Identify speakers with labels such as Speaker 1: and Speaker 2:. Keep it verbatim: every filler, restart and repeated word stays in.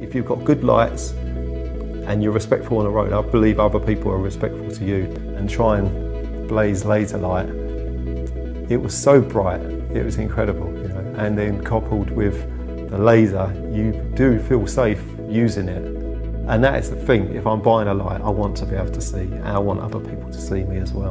Speaker 1: if you've got good lights and you're respectful on the road, I believe other people are respectful to you. And try and blaze Laserlight. It was so bright, it was incredible, you know. And then coupled with the laser, you do feel safe using it. And that is the thing, if I'm buying a light, I want to be able to see, and I want other people to see me as well.